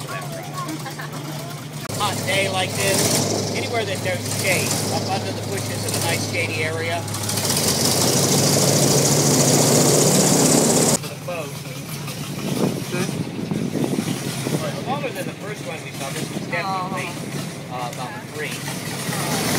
for that ride. Hot day like this, anywhere that there's shade, up under the bushes in a nice shady area. For the boat. Longer than the first one we saw. This was definitely about 3.